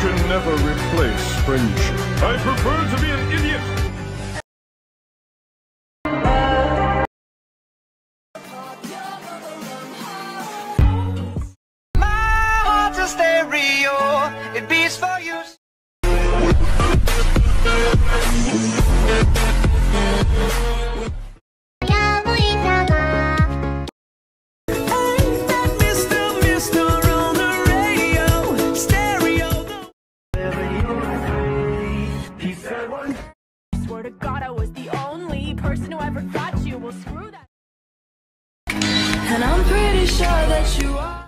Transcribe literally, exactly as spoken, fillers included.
can never replace friendship. I prefer to be an idiot. My heart's a stereo, it beats for you. Swear to God, I was the only person who ever got you. Well, screw that. And I'm pretty sure that you are.